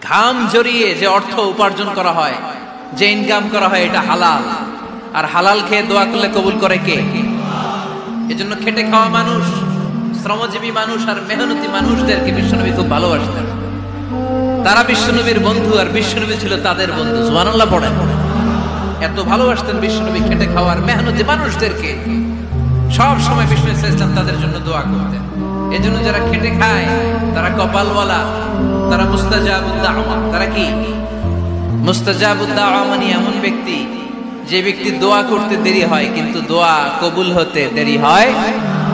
ঘাম জড়িয়ে যে অর্থ উপার্জন করা হয়, যে ইনকাম করা হয়, এটা হালাল। আর হালাল খেয়ে দোয়া করলে কবুল করে কে? এজন্য খেটে খাওয়া মানুষ, শ্রমজীবী মানুষ আর মেহনতি মানুষদেরকে বিশ্বনবী খুব ভালোবাসতেন। তারা বিশ্বনবীর বন্ধু আর বিশ্বনবী ছিল তাদের বন্ধু। সুবহানাল্লাহ পড়েন। এত ভালোবাসতেন বিশ্বনবী খেটে খাওয়ার মেহনতি মানুষদেরকে। সব সময় বিষ্ণু ইসলাম তাদের জন্য দোয়া করতেন। এজন্য যারা খেটে খায় তারা কপালওয়ালা, তারা মুস্তাজাবুদ দাওয়া। তারা কি মুস্তাজাবুদ দাওয়া? মানে এমন ব্যক্তি যে ব্যক্তি দোয়া করতে দেরি হয় কিন্তু দোয়া কবুল হতে দেরি হয়।